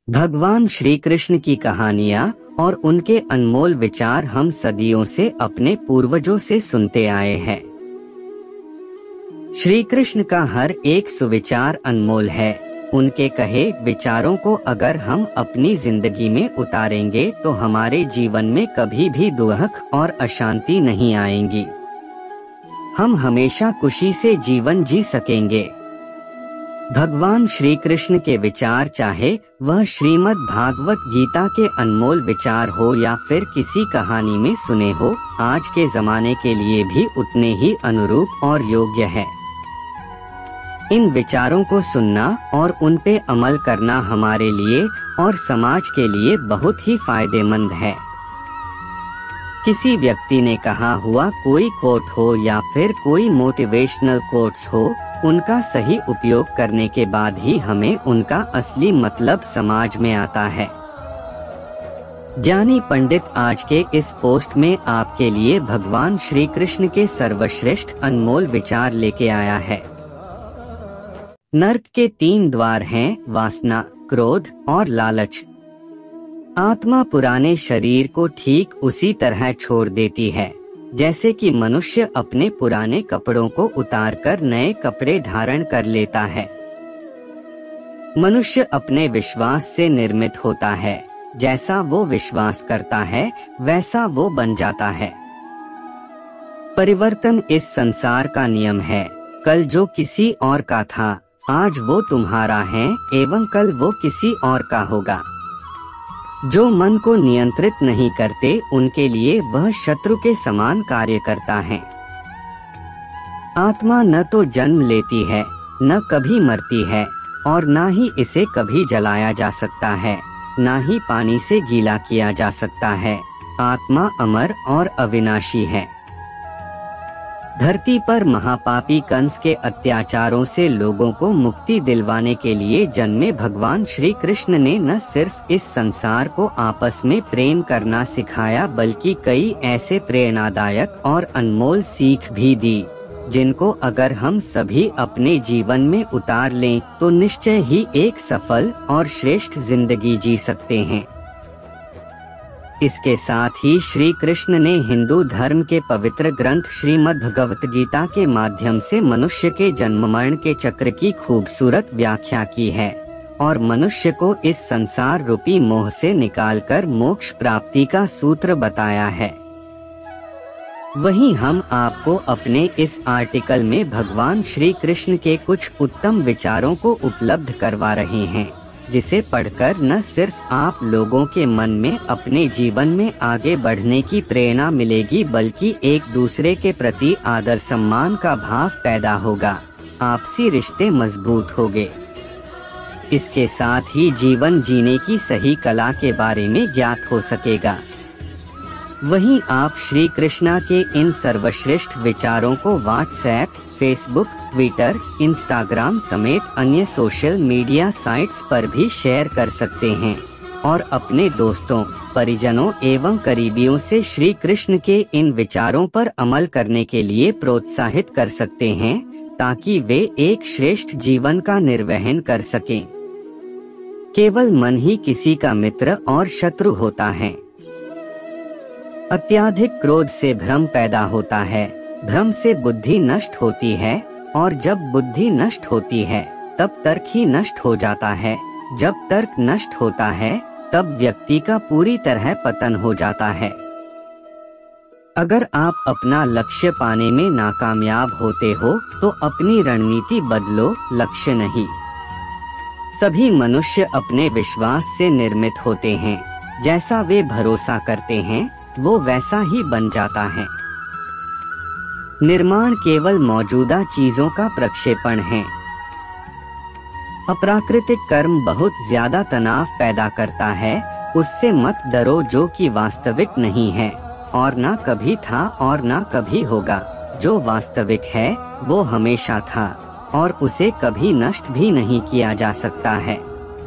भगवान श्री कृष्ण की कहानियाँ और उनके अनमोल विचार हम सदियों से अपने पूर्वजों से सुनते आए हैं। श्री कृष्ण का हर एक सुविचार अनमोल है। उनके कहे विचारों को अगर हम अपनी जिंदगी में उतारेंगे तो हमारे जीवन में कभी भी दुख और अशांति नहीं आएंगी। हम हमेशा खुशी से जीवन जी सकेंगे। भगवान श्री कृष्ण के विचार, चाहे वह श्रीमद् भागवत गीता के अनमोल विचार हो या फिर किसी कहानी में सुने हो, आज के जमाने के लिए भी उतने ही अनुरूप और योग्य है। इन विचारों को सुनना और उन पे अमल करना हमारे लिए और समाज के लिए बहुत ही फायदेमंद है। किसी व्यक्ति ने कहा हुआ कोई कोट हो या फिर कोई मोटिवेशनल कोट्स हो, उनका सही उपयोग करने के बाद ही हमें उनका असली मतलब समझ में आता है। ज्ञानी पंडित आज के इस पोस्ट में आपके लिए भगवान श्री कृष्ण के सर्वश्रेष्ठ अनमोल विचार लेके आया है। नर्क के 3 द्वार हैं: वासना, क्रोध और लालच। आत्मा पुराने शरीर को ठीक उसी तरह छोड़ देती है जैसे कि मनुष्य अपने पुराने कपड़ों को उतारकर नए कपड़े धारण कर लेता है। मनुष्य अपने विश्वास से निर्मित होता है। जैसा वो विश्वास करता है वैसा वो बन जाता है। परिवर्तन इस संसार का नियम है। कल जो किसी और का था, आज वो तुम्हारा है एवं कल वो किसी और का होगा। जो मन को नियंत्रित नहीं करते उनके लिए वह शत्रु के समान कार्य करता है। आत्मा न तो जन्म लेती है, न कभी मरती है और न ही इसे कभी जलाया जा सकता है, न ही पानी से गीला किया जा सकता है। आत्मा अमर और अविनाशी है। धरती पर महापापी कंस के अत्याचारों से लोगों को मुक्ति दिलवाने के लिए जन्मे भगवान श्री कृष्ण ने न सिर्फ इस संसार को आपस में प्रेम करना सिखाया, बल्कि कई ऐसे प्रेरणादायक और अनमोल सीख भी दी, जिनको अगर हम सभी अपने जीवन में उतार लें तो निश्चय ही एक सफल और श्रेष्ठ जिंदगी जी सकते हैं। इसके साथ ही श्री कृष्ण ने हिंदू धर्म के पवित्र ग्रंथ श्रीमद् भगवत गीता के माध्यम से मनुष्य के जन्म मरण के चक्र की खूबसूरत व्याख्या की है और मनुष्य को इस संसार रूपी मोह से निकालकर मोक्ष प्राप्ति का सूत्र बताया है। वहीं हम आपको अपने इस आर्टिकल में भगवान श्री कृष्ण के कुछ उत्तम विचारों को उपलब्ध करवा रहे हैं, जिसे पढ़कर न सिर्फ आप लोगों के मन में अपने जीवन में आगे बढ़ने की प्रेरणा मिलेगी, बल्कि एक दूसरे के प्रति आदर सम्मान का भाव पैदा होगा, आपसी रिश्ते मजबूत होंगे। इसके साथ ही जीवन जीने की सही कला के बारे में ज्ञात हो सकेगा। वहीं आप श्री कृष्णा के इन सर्वश्रेष्ठ विचारों को व्हाट्सएप, फेसबुक, ट्विटर, इंस्टाग्राम समेत अन्य सोशल मीडिया साइट्स पर भी शेयर कर सकते हैं और अपने दोस्तों, परिजनों एवं करीबियों से श्री कृष्ण के इन विचारों पर अमल करने के लिए प्रोत्साहित कर सकते हैं, ताकि वे एक श्रेष्ठ जीवन का निर्वहन कर सकें। केवल मन ही किसी का मित्र और शत्रु होता है। अत्याधिक क्रोध से भ्रम पैदा होता है, भ्रम से बुद्धि नष्ट होती है और जब बुद्धि नष्ट होती है तब तर्क ही नष्ट हो जाता है। जब तर्क नष्ट होता है तब व्यक्ति का पूरी तरह पतन हो जाता है। अगर आप अपना लक्ष्य पाने में नाकामयाब होते हो तो अपनी रणनीति बदलो, लक्ष्य नहीं। सभी मनुष्य अपने विश्वास से निर्मित होते हैं। जैसा वे भरोसा करते हैं वो वैसा ही बन जाता है। निर्माण केवल मौजूदा चीजों का प्रक्षेपण है। अप्राकृतिक कर्म बहुत ज्यादा तनाव पैदा करता है। उससे मत डरो जो कि वास्तविक नहीं है और ना कभी था और ना कभी होगा। जो वास्तविक है वो हमेशा था और उसे कभी नष्ट भी नहीं किया जा सकता है।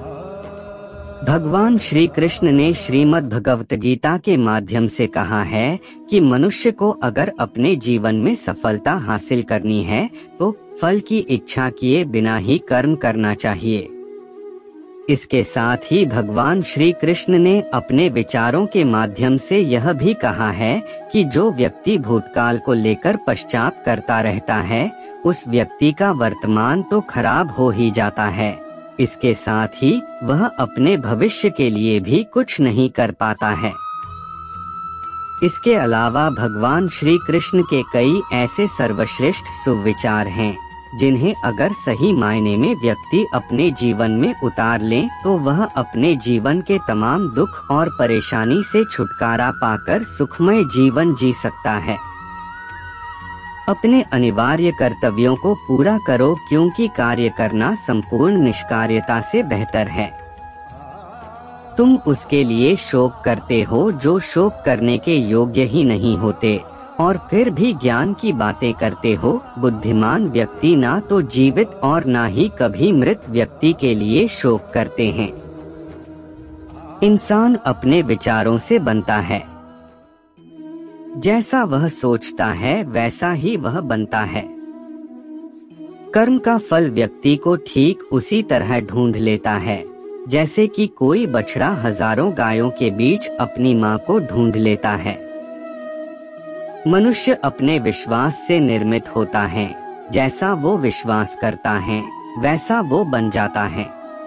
भगवान श्री कृष्ण ने श्रीमद् भगवत गीता के माध्यम से कहा है कि मनुष्य को अगर अपने जीवन में सफलता हासिल करनी है तो फल की इच्छा किए बिना ही कर्म करना चाहिए। इसके साथ ही भगवान श्री कृष्ण ने अपने विचारों के माध्यम से यह भी कहा है कि जो व्यक्ति भूतकाल को लेकर पश्चाताप करता रहता है, उस व्यक्ति का वर्तमान तो खराब हो ही जाता है, इसके साथ ही वह अपने भविष्य के लिए भी कुछ नहीं कर पाता है। इसके अलावा भगवान श्री कृष्ण के कई ऐसे सर्वश्रेष्ठ सुविचार हैं, जिन्हें अगर सही मायने में व्यक्ति अपने जीवन में उतार ले तो वह अपने जीवन के तमाम दुख और परेशानी से छुटकारा पाकर सुखमय जीवन जी सकता है। अपने अनिवार्य कर्तव्यों को पूरा करो, क्योंकि कार्य करना संपूर्ण निष्कार्यता से बेहतर है। तुम उसके लिए शोक करते हो जो शोक करने के योग्य ही नहीं होते, और फिर भी ज्ञान की बातें करते हो। बुद्धिमान व्यक्ति ना तो जीवित और ना ही कभी मृत व्यक्ति के लिए शोक करते हैं। इंसान अपने विचारों से बनता है, जैसा वह सोचता है वैसा ही वह बनता है। कर्म का फल व्यक्ति को ठीक उसी तरह ढूंढ लेता है, जैसे कि कोई बछड़ा हजारों गायों के बीच अपनी मां को ढूंढ लेता है। मनुष्य अपने विश्वास से निर्मित होता है, जैसा वो विश्वास करता है वैसा वो बन जाता है।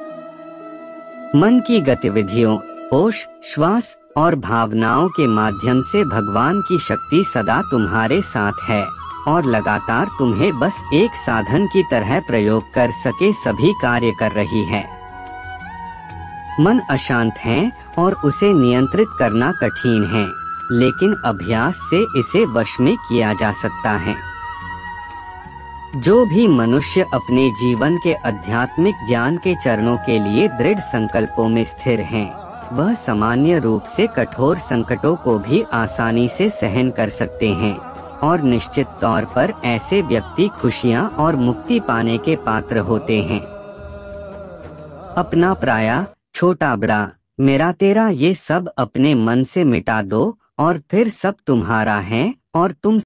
मन की गतिविधियों, होश, श्वास और भावनाओं के माध्यम से भगवान की शक्ति सदा तुम्हारे साथ है और लगातार तुम्हें बस एक साधन की तरह प्रयोग कर सके सभी कार्य कर रही है। मन अशांत है और उसे नियंत्रित करना कठिन है, लेकिन अभ्यास से इसे वश में किया जा सकता है। जो भी मनुष्य अपने जीवन के आध्यात्मिक ज्ञान के चरणों के लिए दृढ़ संकल्पों में स्थिर हैं, वह सामान्य रूप से कठोर संकटों को भी आसानी से सहन कर सकते हैं, और निश्चित तौर पर ऐसे व्यक्ति खुशियां और मुक्ति पाने के पात्र होते हैं। अपना पराया, छोटा बड़ा, मेरा तेरा, ये सब अपने मन से मिटा दो और फिर सब तुम्हारा है और तुम